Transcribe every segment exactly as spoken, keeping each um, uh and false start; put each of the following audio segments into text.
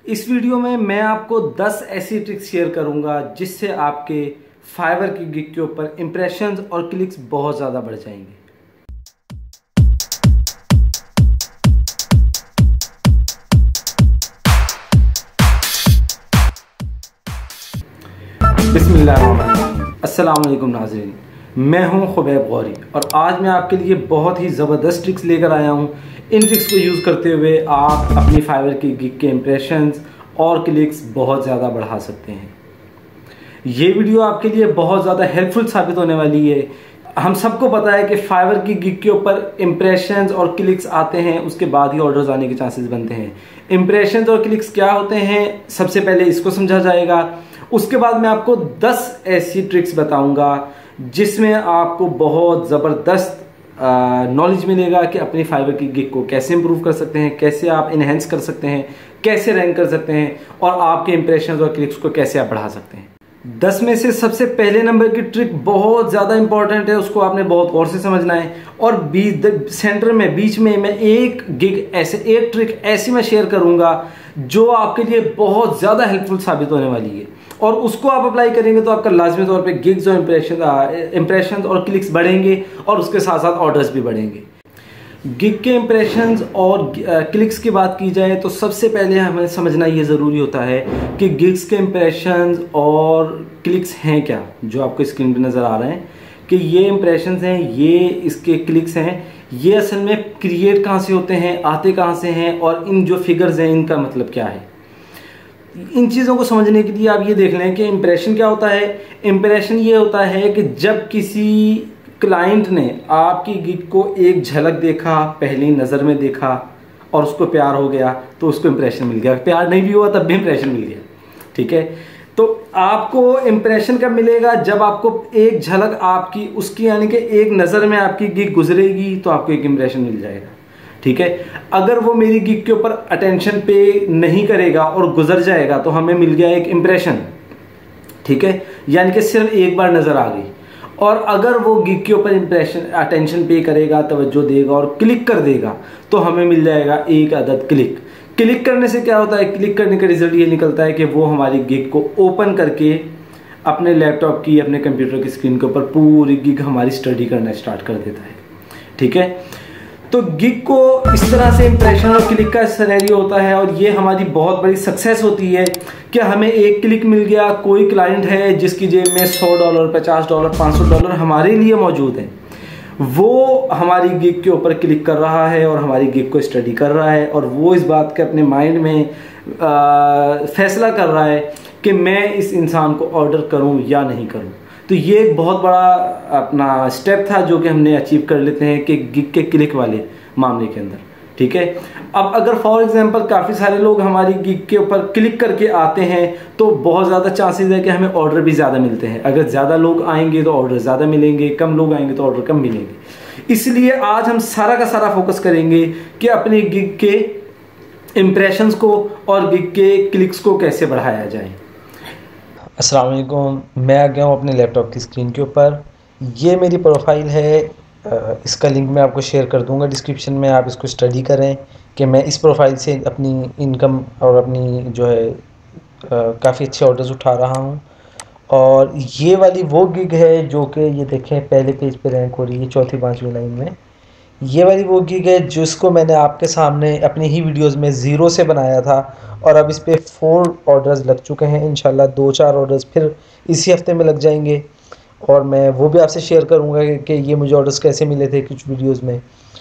इस वीडियो में मैं आपको दस ऐसी ट्रिक्स शेयर करूंगा जिससे आपके फाइवर की गिग के ऊपर इंप्रेशंस और क्लिक्स बहुत ज़्यादा बढ़ जाएंगे। बिस्मिल्लाहिर्रहमानिर्रहीम। अस्सलाम वालेकुम नाज़रीन, मैं हूं खुबैब गौरी और आज मैं आपके लिए बहुत ही ज़बरदस्त ट्रिक्स लेकर आया हूं। इन ट्रिक्स को यूज़ करते हुए आप अपनी फाइवर की गिग के इंप्रेशंस और क्लिक्स बहुत ज़्यादा बढ़ा सकते हैं। ये वीडियो आपके लिए बहुत ज़्यादा हेल्पफुल साबित होने वाली है। हम सबको पता है कि फाइवर की गिग के ऊपर इंप्रेशंस और क्लिक्स आते हैं, उसके बाद ही ऑर्डर्स आने के चांसेस बनते हैं। इंप्रेशंस और क्लिक्स क्या होते हैं, सबसे पहले इसको समझा जाएगा। उसके बाद मैं आपको दस ऐसी ट्रिक्स बताऊंगा जिसमें आपको बहुत ज़बरदस्त नॉलेज मिलेगा कि अपनी फाइवर की गिग को कैसे इंप्रूव कर सकते हैं, कैसे आप इनहेंस कर सकते हैं, कैसे रैंक कर सकते हैं और आपके इंप्रेशंस और क्लिक्स को कैसे आप बढ़ा सकते हैं। दस में से सबसे पहले नंबर की ट्रिक बहुत ज़्यादा इंपॉर्टेंट है, उसको आपने बहुत गौर से समझना है। और बीच सेंटर में बीच में मैं एक गिग ऐसे एक ट्रिक ऐसी मैं शेयर करूंगा जो आपके लिए बहुत ज़्यादा हेल्पफुल साबित होने वाली है और उसको आप अप्लाई करेंगे तो आपका लाजमी तौर पे गिग्स और इंप्रेशन इंप्रेशन और क्लिक्स बढ़ेंगे और उसके साथ साथ ऑर्डर्स भी बढ़ेंगे। गिग के इंप्रेशंस और क्लिक्स की बात की जाए तो सबसे पहले हमें समझना ये ज़रूरी होता है कि गिग्स के इंप्रेशंस और क्लिक्स हैं क्या, जो आपको स्क्रीन पे नज़र आ रहे हैं कि ये इंप्रेशंस हैं, ये इसके क्लिक्स हैं। ये असल में क्रिएट कहाँ से होते हैं, आते कहाँ से हैं और इन जो फिगर्स हैं इनका मतलब क्या है। इन चीज़ों को समझने के लिए आप ये देख लें कि इंप्रेशन क्या होता है। इंप्रेशन ये होता है कि जब किसी क्लाइंट ने आपकी गिग को एक झलक देखा, पहली नज़र में देखा और उसको प्यार हो गया तो उसको इंप्रेशन मिल गया। प्यार नहीं भी हुआ तब भी इंप्रेशन मिल गया, ठीक है। तो आपको इंप्रेशन कब मिलेगा, जब आपको एक झलक आपकी उसकी यानी कि एक नज़र में आपकी गिग गुजरेगी तो आपको एक इंप्रेशन मिल जाएगा, ठीक है। अगर वो मेरी गिग के ऊपर अटेंशन पे नहीं करेगा और गुजर जाएगा तो हमें मिल गया एक इंप्रेशन, ठीक है, यानी कि सिर्फ एक बार नज़र आ गई। और अगर वो गिग के ऊपर इंप्रेशन अटेंशन पे करेगा, तवज्जो देगा और क्लिक कर देगा तो हमें मिल जाएगा एक अदद क्लिक। क्लिक करने से क्या होता है, क्लिक करने का रिजल्ट ये निकलता है कि वो हमारी गिग को ओपन करके अपने लैपटॉप की, अपने कंप्यूटर की स्क्रीन के ऊपर पूरी गिग हमारी स्टडी करना स्टार्ट कर देता है, ठीक है। तो गिग को इस तरह से इंप्रेशन और क्लिक का सिनेरियो होता है और ये हमारी बहुत बड़ी सक्सेस होती है कि हमें एक क्लिक मिल गया। कोई क्लाइंट है जिसकी जेब में सौ डॉलर, पचास डॉलर, पाँच सौ डॉलर हमारे लिए मौजूद है, वो हमारी गिग के ऊपर क्लिक कर रहा है और हमारी गिग को स्टडी कर रहा है और वो इस बात के अपने माइंड में आ, फैसला कर रहा है कि मैं इस इंसान को ऑर्डर करूं या नहीं करूं। तो ये एक बहुत बड़ा अपना स्टेप था जो कि हमने अचीव कर लेते हैं कि गिग के क्लिक वाले मामले के अंदर, ठीक है। अब अगर फॉर एग्जांपल काफ़ी सारे लोग हमारी गिग के ऊपर क्लिक करके आते हैं तो बहुत ज़्यादा चांसेस है कि हमें ऑर्डर भी ज़्यादा मिलते हैं। अगर ज़्यादा लोग आएंगे तो ऑर्डर ज़्यादा मिलेंगे, कम लोग आएंगे तो ऑर्डर कम मिलेंगे। इसलिए आज हम सारा का सारा फोकस करेंगे कि अपनी गिग के इम्प्रेशंस को और गिग के क्लिक्स को कैसे बढ़ाया जाए। अस्सलाम वालेकुम, मैं आ गया हूँ अपने लैपटॉप की स्क्रीन के ऊपर। ये मेरी प्रोफाइल है, इसका लिंक मैं आपको शेयर कर दूंगा डिस्क्रिप्शन में। आप इसको स्टडी करें कि मैं इस प्रोफाइल से अपनी इनकम और अपनी जो है काफ़ी अच्छे ऑर्डर्स उठा रहा हूँ। और ये वाली वो गिग है जो कि ये देखें पहले पेज पे रैंक हो रही है, चौथी पाँचवीं लाइन में। ये वाली वो गिग है जिसको मैंने आपके सामने अपनी ही वीडियोस में ज़ीरो से बनाया था और अब इस पे फोर ऑर्डर्स लग चुके हैं। इंशाल्लाह दो चार ऑर्डर्स फिर इसी हफ्ते में लग जाएंगे और मैं वो भी आपसे शेयर करूंगा कि ये मुझे ऑर्डर्स कैसे मिले थे कुछ वीडियोस में।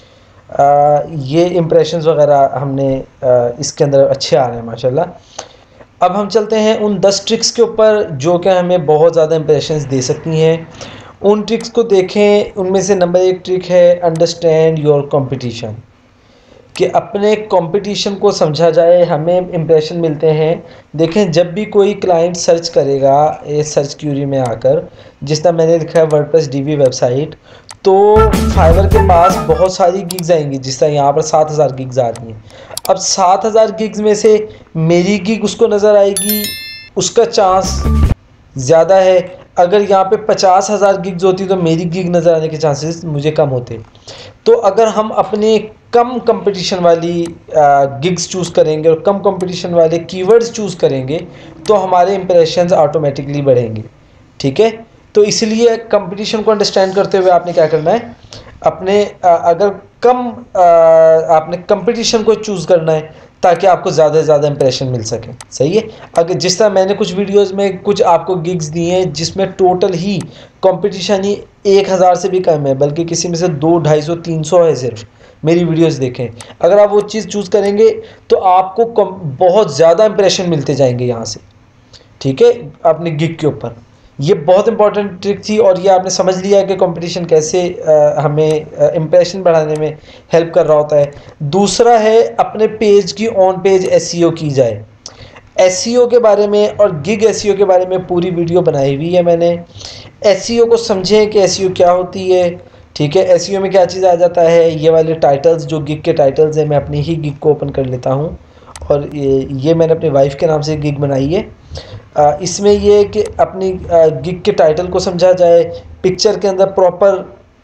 आ, ये इंप्रेशंस वगैरह हमने आ, इसके अंदर अच्छे आ रहे हैं माशाल्लाह। अब हम चलते हैं उन दस ट्रिक्स के ऊपर जो कि हमें बहुत ज़्यादा इंप्रेशंस दे सकती हैं। उन ट्रिक्स को देखें। उनमें से नंबर एक ट्रिक है अंडरस्टैंड योर कंपटीशन, कि अपने कंपटीशन को समझा जाए। हमें इंप्रेशन मिलते हैं। देखें जब भी कोई क्लाइंट सर्च करेगा ये सर्च क्यूरी में आकर, जिस तरह मैंने लिखा है वर्डप्रेस डीवी वेबसाइट, तो फाइवर के पास बहुत सारी गिग्स आएंगी। जिस तरह यहाँ पर सात हज़ार गिग्स आ रही हैं। अब सात हज़ार गिग्स में से मेरी गिग उसको नज़र आएगी, उसका चांस ज़्यादा है। अगर यहाँ पे पचास हज़ार गिग्स होती तो मेरी गिग नज़र आने के चांसेस मुझे कम होते। तो अगर हम अपने कम कंपटीशन वाली गिग्स चूज़ करेंगे और कम कंपटीशन वाले कीवर्ड्स चूज़ करेंगे तो हमारे इंप्रेशंस ऑटोमेटिकली बढ़ेंगे। ठीक है, तो इसलिए कंपटीशन को अंडरस्टैंड करते हुए आपने क्या करना है, अपने अगर कम आपने कंपटीशन को चूज़ करना है ताकि आपको ज़्यादा से ज़्यादा इंप्रेशन मिल सके। सही है, अगर जिस तरह मैंने कुछ वीडियोस में कुछ आपको गिग्स दी हैं जिसमें टोटल ही कंपटीशन ही एक हज़ार से भी कम है, बल्कि किसी में से दो ढाई सौ तीन सौ है सिर्फ, मेरी वीडियोस देखें। अगर आप वो चीज़ चूज़ करेंगे तो आपको कम बहुत ज़्यादा इंप्रेशन मिलते जाएंगे यहाँ से। ठीक है, अपने गिग के ऊपर ये बहुत इंपॉर्टेंट ट्रिक थी और ये आपने समझ लिया है कि कंपटीशन कैसे आ, हमें इंप्रेशन बढ़ाने में हेल्प कर रहा होता है। दूसरा है अपने पेज की ऑन पेज एसईओ की जाए। एसईओ के बारे में और गिग एसईओ के बारे में पूरी वीडियो बनाई हुई है मैंने। एसईओ को समझें कि एसईओ क्या होती है। ठीक है, एसईओ में क्या चीज़ आ जाता है, ये वाले टाइटल्स जो गिग के टाइटल्स हैं, मैं अपनी ही गिग को ओपन कर लेता हूँ और ये, ये मैंने अपनी वाइफ के नाम से गिग बनाई है। आ, इसमें ये कि अपनी गिग के टाइटल को समझा जाए, पिक्चर के अंदर प्रॉपर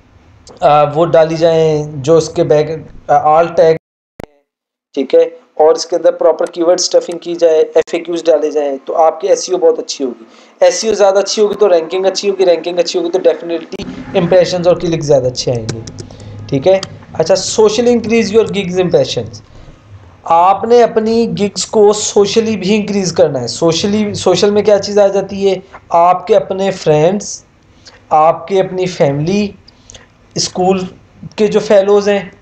वो डाली जाए जो उसके बैक आल टैग। ठीक है, और इसके अंदर प्रॉपर कीवर्ड स्टफिंग की जाए, एफएक्यूज डाले जाएं तो आपकी एसईओ बहुत अच्छी होगी। एसईओ ज़्यादा अच्छी होगी तो रैंकिंग अच्छी होगी, रैंकिंग अच्छी होगी तो डेफिनेटली इंप्रेशंस और क्लिक ज़्यादा अच्छे आएंगे। ठीक है, अच्छा, socially increase your gigs impressions. आपने अपनी गिग्स को सोशली भी इंक्रीज़ करना है। सोशली सोशल में क्या चीज़ आ जाती है, आपके अपने फ्रेंड्स, आपके अपनी फैमिली, स्कूल के जो फेलोज़ हैं,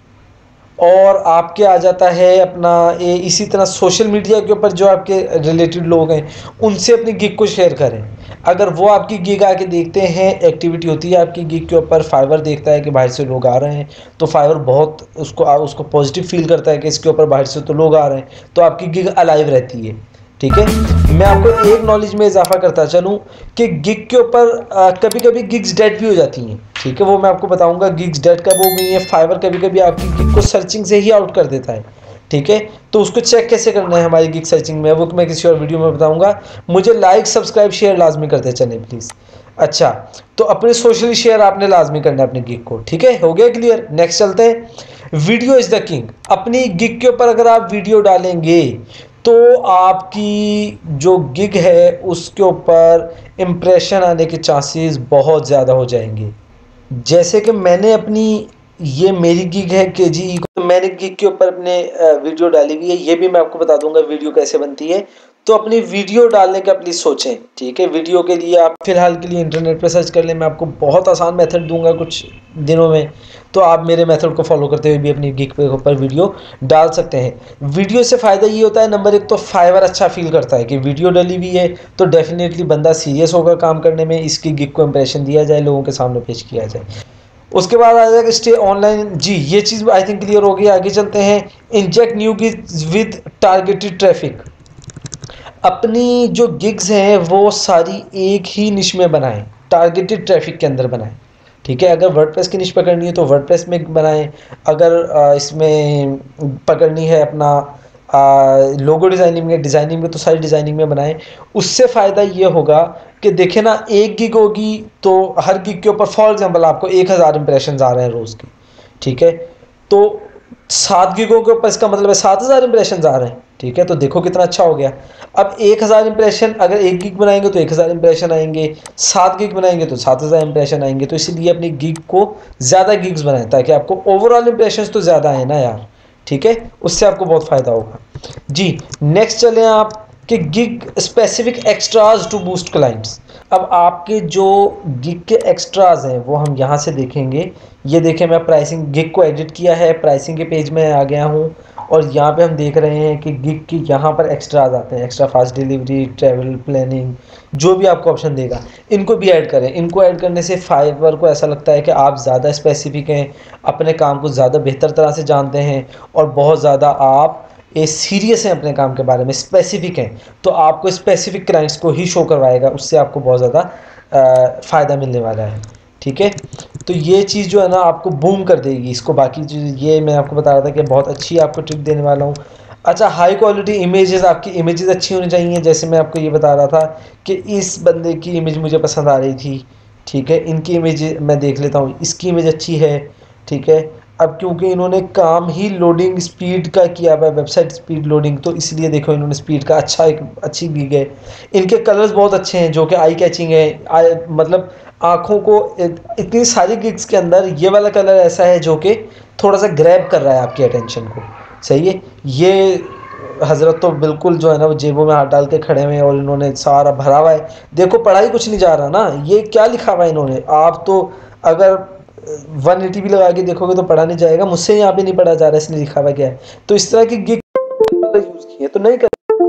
और आपके आ जाता है अपना ये, इसी तरह सोशल मीडिया के ऊपर जो आपके रिलेटेड लोग हैं उनसे अपनी गिग को शेयर करें। अगर वो आपकी गिग आके देखते हैं, एक्टिविटी होती है आपकी गिग के ऊपर, फाइवर देखता है कि बाहर से लोग आ रहे हैं तो फाइवर बहुत उसको उसको पॉजिटिव फील करता है कि इसके ऊपर बाहर से तो लोग आ रहे हैं, तो आपकी गिग अलाइव रहती है। ठीक है, मैं आपको एक नॉलेज में इजाफा करता चलूँ कि गिग के ऊपर कभी कभी गिग्स डेड भी हो जाती हैं। ठीक है, वो मैं आपको बताऊंगा गिग्स डेड कब हो गई है। फाइवर कभी कभी आपकी गिग को सर्चिंग से ही आउट कर देता है। ठीक है, तो उसको चेक कैसे करना है हमारी गिग सर्चिंग में, वो मैं किसी और वीडियो में बताऊंगा। मुझे लाइक सब्सक्राइब शेयर लाजमी करते चलें प्लीज़। अच्छा, तो अपने सोशली शेयर आपने लाजमी करना है अपनी गिग को। ठीक है, हो गया क्लियर। नेक्स्ट चलते हैं। Video is the king. अपनी गिग के ऊपर अगर आप वीडियो डालेंगे तो आपकी जो गिग है उसके ऊपर इम्प्रेशन आने के चांसेस बहुत ज़्यादा हो जाएंगे। जैसे कि मैंने अपनी, ये मेरी गिग है के जी ई, तो मैंने गिग के ऊपर अपने वीडियो डाली हुई है। ये भी मैं आपको बता दूंगा वीडियो कैसे बनती है। तो अपनी वीडियो डालने का प्लीज़ सोचें। ठीक है, वीडियो के लिए आप फ़िलहाल के लिए इंटरनेट पे सर्च कर लें। मैं आपको बहुत आसान मेथड दूंगा कुछ दिनों में, तो आप मेरे मेथड को फॉलो करते हुए भी अपनी गिग के ऊपर वीडियो डाल सकते हैं। वीडियो से फ़ायदा ये होता है, नंबर एक तो फाइवर अच्छा फील करता है कि वीडियो डली हुई है तो डेफिनेटली बंदा सीरियस होगा काम करने में, इसकी गिग को इंप्रेशन दिया जाए, लोगों के सामने पेश किया जाए। उसके बाद आ जाएगा स्टे ऑनलाइन। जी, ये चीज़ आई थिंक क्लियर हो गई। आगे चलते हैं। Inject new gigs with targeted traffic. अपनी जो गिग्स हैं वो सारी एक ही निश में बनाएं, टारगेटेड ट्रैफिक के अंदर बनाएं। ठीक है, अगर वर्डप्रेस की निश पकड़नी है तो वर्डप्रेस में बनाएं। अगर इसमें पकड़नी है अपना लोगो डिज़ाइनिंग में, डिज़ाइनिंग में, तो सारी डिज़ाइनिंग में बनाएं। उससे फ़ायदा ये होगा कि देखें ना, एक गिग होगी तो हर गिग के ऊपर फॉर एग्जांपल आपको एक हज़ार इंप्रेशन आ रहे हैं रोज़ की। ठीक है, तो सात गिगों के ऊपर इसका मतलब है सात हज़ार इंप्रेशन आ रहे हैं। ठीक है, तो देखो कितना अच्छा हो गया। अब एक हज़ार इंप्रेशन, अगर एक गिग बनाएंगे तो एक हज़ार इंप्रेशन आएंगे, सात गिग बनाएंगे तो सात हज़ार इंप्रेशन आएंगे। तो इसलिए अपनी गिग को ज़्यादा गिग्स बनाएं ताकि आपको ओवरऑल इंप्रेशन तो ज़्यादा आए ना यार। ठीक है, उससे आपको बहुत फ़ायदा होगा। जी, नेक्स्ट चलें आप कि gig specific extras to boost clients. अब आपके जो गिग के एक्स्ट्राज हैं वो हम यहाँ से देखेंगे। ये देखें, मैं प्राइसिंग गिग को एडिट किया है, प्राइसिंग के पेज में आ गया हूँ और यहाँ पे हम देख रहे हैं कि गिग की यहाँ पर एक्स्ट्राज आते हैं, extra fast delivery, travel planning, जो भी आपको ऑप्शन देगा इनको भी ऐड करें। इनको ऐड करने से फाइवर को ऐसा लगता है कि आप ज़्यादा स्पेसिफिक हैं, अपने काम को ज़्यादा बेहतर तरह से जानते हैं और बहुत ज़्यादा आप ये सीरियस हैं अपने काम के बारे में, स्पेसिफिक हैं, तो आपको स्पेसिफिक क्लाइंट्स को ही शो करवाएगा। उससे आपको बहुत ज़्यादा फ़ायदा मिलने वाला है। ठीक है, तो ये चीज़ जो है ना आपको बूम कर देगी इसको। बाकी चीज़ ये मैं आपको बता रहा था कि बहुत अच्छी आपको ट्रिक देने वाला हूँ। अच्छा, हाई क्वालिटी इमेजेस, आपकी इमेजेस अच्छी होनी चाहिए। जैसे मैं आपको ये बता रहा था कि इस बंदे की इमेज मुझे पसंद आ रही थी, ठीक है, इनकी इमेज मैं देख लेता हूँ, इसकी इमेज अच्छी है, ठीक है। अब क्योंकि इन्होंने काम ही लोडिंग स्पीड का किया हुआ है, वेबसाइट स्पीड लोडिंग, तो इसलिए देखो इन्होंने स्पीड का अच्छा एक अच्छी गिग है। इनके कलर्स बहुत अच्छे हैं जो कि आई कैचिंग है, आई मतलब आँखों को, इतनी सारी गिग्स के अंदर ये वाला कलर ऐसा है जो कि थोड़ा सा ग्रैब कर रहा है आपकी अटेंशन को, सही है। ये हज़रत तो बिल्कुल जो है ना वो जेबों में हाथ डाल के खड़े हुए हैं और इन्होंने सारा भरा हुआ है। देखो पढ़ाई कुछ नहीं जा रहा ना, ये क्या लिखा हुआ है इन्होंने, आप तो अगर वन एटी भी लगा के देखोगे तो पढ़ा नहीं जाएगा। मुझसे यहाँ पे नहीं पढ़ा जा रहा है, इसलिए लिखा हुआ क्या है। तो इस तरह की गिग यूज़ की है तो नहीं कर,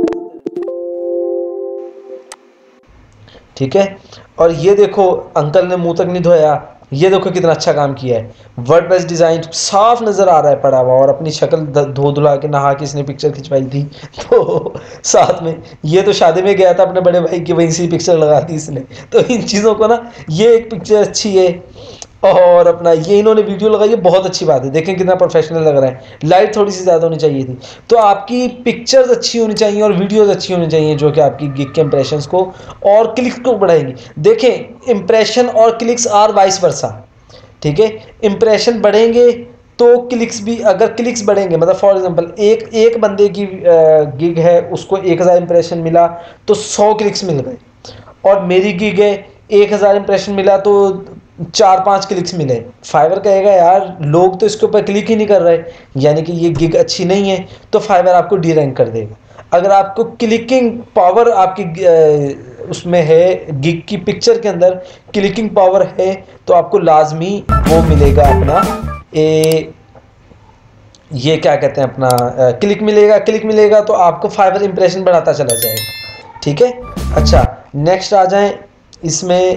ठीक है। और ये देखो अंकल ने मुंह तक नहीं धोया, ये देखो कितना अच्छा काम किया है। वर्डप्रेस डिज़ाइन साफ नज़र आ रहा है पड़ा हुआ, और अपनी शक्ल धो धुला के नहा के इसने पिक्चर खिंचवाई थी तो साथ में ये तो शादी में गया था अपने बड़े भाई की, वहीं से पिक्चर लगा दी इसने। तो इन चीज़ों को ना, ये एक पिक्चर अच्छी है, और अपना ये इन्होंने वीडियो लगाई है, बहुत अच्छी बात है। देखें कितना प्रोफेशनल लग रहा है। लाइट थोड़ी सी ज़्यादा होनी चाहिए थी। तो आपकी पिक्चर्स अच्छी होनी चाहिए और वीडियोस अच्छी होनी चाहिए जो कि आपकी गिग के इंप्रेशंस को और क्लिक्स को बढ़ाएंगी। देखें इंप्रेशन और क्लिक्स आर वाइस वर्सा, ठीक है। इंप्रेशन बढ़ेंगे तो क्लिक्स भी, अगर क्लिक्स बढ़ेंगे मतलब फॉर एग्जांपल एक एक बंदे की गिग है, उसको एक हज़ार इंप्रेशन मिला तो सौ क्लिक्स मिल गए, और मेरी गिग है एक हज़ार इंप्रेशन मिला तो चार पांच क्लिक्स मिले। फाइवर कहेगा यार लोग तो इसके ऊपर क्लिक ही नहीं कर रहे, यानी कि ये गिग अच्छी नहीं है, तो फाइवर आपको डी रैंक कर देगा। अगर आपको क्लिकिंग पावर आपकी उसमें है, गिग की पिक्चर के अंदर क्लिकिंग पावर है, तो आपको लाजमी वो मिलेगा अपना ए, ये क्या कहते हैं अपना क्लिक मिलेगा। क्लिक मिलेगा तो आपको फाइवर इंप्रेशन बढ़ाता चला जाएगा, ठीक है। अच्छा नेक्स्ट आ जाएं इसमें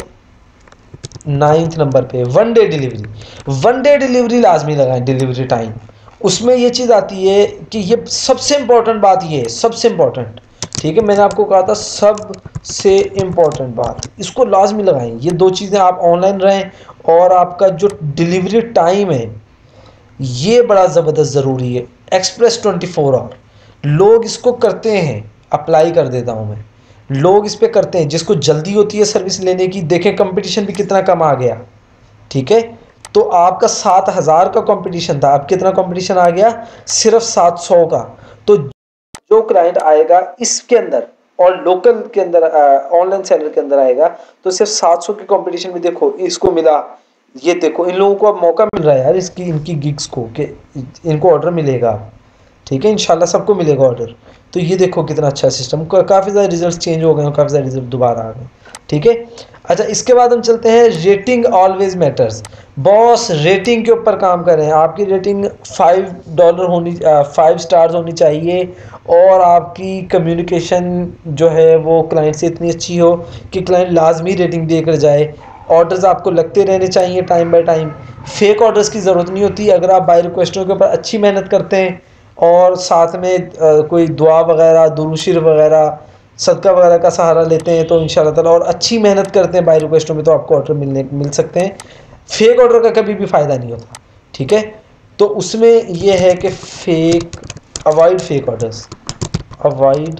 नाइन्थ नंबर पे, one day delivery. One day delivery लाजमी लगाएं, डिलीवरी टाइम। उसमें ये चीज़ आती है कि ये सबसे इम्पोर्टेंट बात ये है, सबसे इम्पोर्टेंट, ठीक है। मैंने आपको कहा था सबसे इम्पोर्टेंट बात, इसको लाजमी लगाएं। ये दो चीज़ें, आप ऑनलाइन रहें और आपका जो डिलीवरी टाइम है ये बड़ा ज़बरदस्त ज़रूरी है। एक्सप्रेस ट्वेंटी फोर आवर लोग इसको करते हैं, अप्लाई कर देता हूँ मैं, लोग इस पे करते हैं जिसको जल्दी होती है सर्विस लेने की। देखें कंपटीशन भी कितना कम आ गया, ठीक है। तो आपका सात हज़ार का कंपटीशन था, अब कितना कंपटीशन आ गया, सिर्फ सात सौ का। तो जो क्लाइंट आएगा इसके अंदर और लोकल के अंदर ऑनलाइन सेलर के अंदर आएगा तो सिर्फ सात सौ की कंपटीशन में देखो इसको मिला। ये देखो इन लोगों को अब मौका मिल रहा है यार इसकी, इनकी गिग्स को, कि इनको ऑर्डर मिलेगा, ठीक है। इंशाल्लाह सबको मिलेगा ऑर्डर। तो ये देखो कितना अच्छा सिस्टम, काफ़ी ज़्यादा रिजल्ट चेंज हो गए और काफ़ी ज़्यादा रिजल्ट दोबारा आ गए, ठीक है। अच्छा इसके बाद हम चलते हैं, rating always matters. Boss rating के ऊपर काम करें, आपकी रेटिंग फाइव डॉलर होनी, फाइव स्टार्स होनी चाहिए, और आपकी कम्युनिकेशन जो है वो क्लाइंट से इतनी अच्छी हो कि क्लाइंट लाजमी रेटिंग देकर जाए। ऑर्डर्स आपको लगते रहने चाहिए time by time, fake orders की ज़रूरत नहीं होती। अगर आप बाय रिक्वेस्टों के ऊपर अच्छी मेहनत करते हैं और साथ में आ, कोई दुआ वगैरह, दुरूशिर वगैरह, सदका वगैरह का सहारा लेते हैं तो इंशाल्लाह ताला, और अच्छी मेहनत करते हैं बाय रिक्वेस्टों में, तो आपको ऑर्डर मिलने मिल सकते हैं। फेक ऑर्डर का कभी भी फ़ायदा नहीं होता, ठीक है। तो उसमें यह है कि fake, avoid fake orders, avoid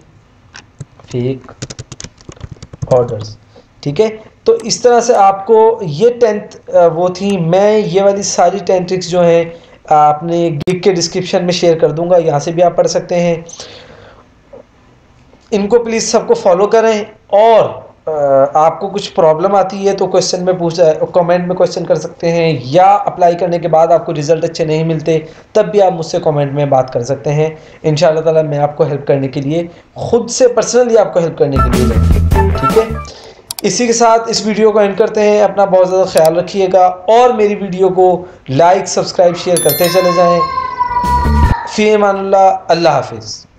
fake orders, ठीक है। तो इस तरह से आपको ये टेंथ वो थी। मैं ये वाली सारी टेन ट्रिक्स जो हैं आपने गिग के डिस्क्रिप्शन में शेयर कर दूंगा, यहाँ से भी आप पढ़ सकते हैं। इनको प्लीज़ सबको फॉलो करें, और आपको कुछ प्रॉब्लम आती है तो क्वेश्चन में पूछ, कमेंट में क्वेश्चन कर सकते हैं, या अप्लाई करने के बाद आपको रिज़ल्ट अच्छे नहीं मिलते तब भी आप मुझसे कमेंट में बात कर सकते हैं। इंशाल्लाह ताला मैं आपको हेल्प करने के लिए, खुद से पर्सनली आपको हेल्प करने के लिए रहूँगी, ठीक है। इसी के साथ इस वीडियो को एंड करते हैं। अपना बहुत ज़्यादा ख्याल रखिएगा और मेरी वीडियो को लाइक, सब्सक्राइब, शेयर करते चले जाएँ। फ़ी अमानुल्लाह, अल्लाह हाफिज़।